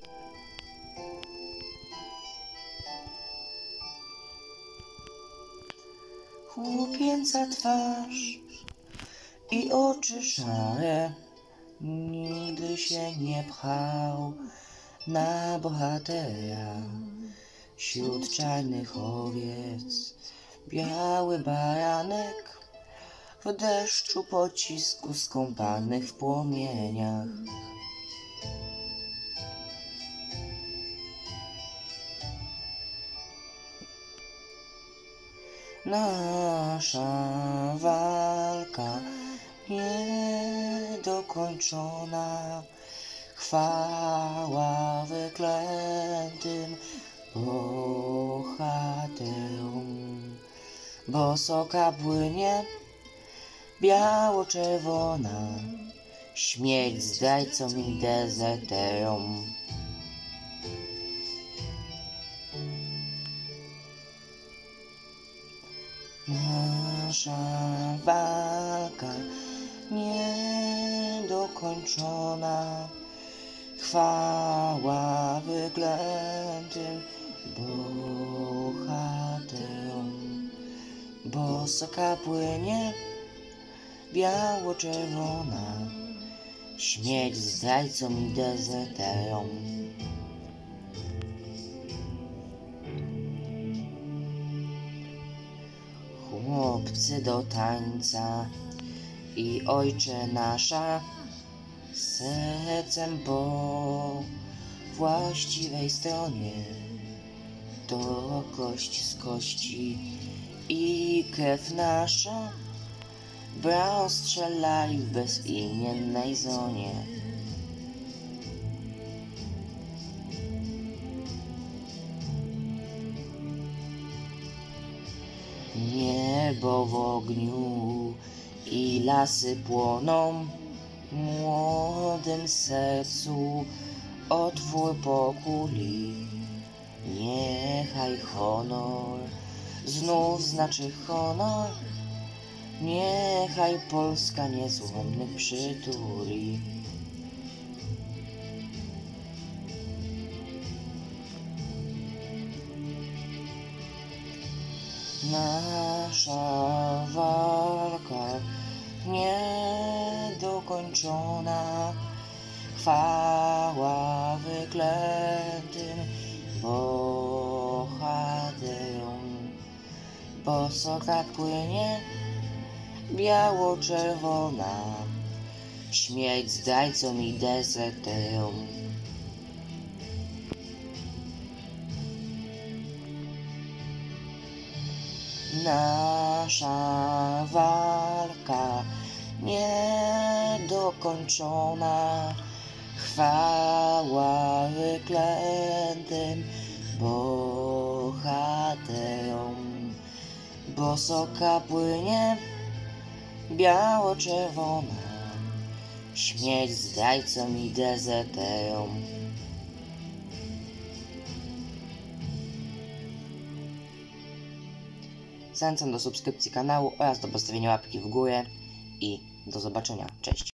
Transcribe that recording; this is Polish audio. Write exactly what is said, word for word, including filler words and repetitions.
Chłopięca twarz i oczy szare, nigdy się nie pchał na bohatera. Wśród czarnych owiec biały baranek, w deszczu pocisku skąpanych w płomieniach. Nasza walka niedokończona, chwała wyklętym bohaterom. Bosoka płynie biało-czerwona, śmierć zdrajcom i dezerterom. Nasza walka niedokończona, chwała wyklętym bohaterom. Bosoka płynie biało-czerwona, śmierć zdrajcom i dezerterom. Chłopcy do tańca i ojcze nasza, sercem po właściwej stronie. To kość z kości i krew nasza, brawo strzelali w bezimiennej zonie. Niebo w ogniu i lasy płoną, młodym sercu otwór pokuli. Niechaj honor znów znaczy honor, niechaj Polska niezłomnych przytuli. Nasza walka niedokończona, chwała wyklętym bohaterom. Bosoka płynie biało-czerwona, śmierć zdrajcom i dezerterom. Nasza walka niedokończona, chwała wyklętym bohaterom. Bosoka płynie biało-czerwona, śmierć zdrajcom i dezerterom. Zachęcam do subskrypcji kanału oraz do postawienia łapki w górę i do zobaczenia. Cześć!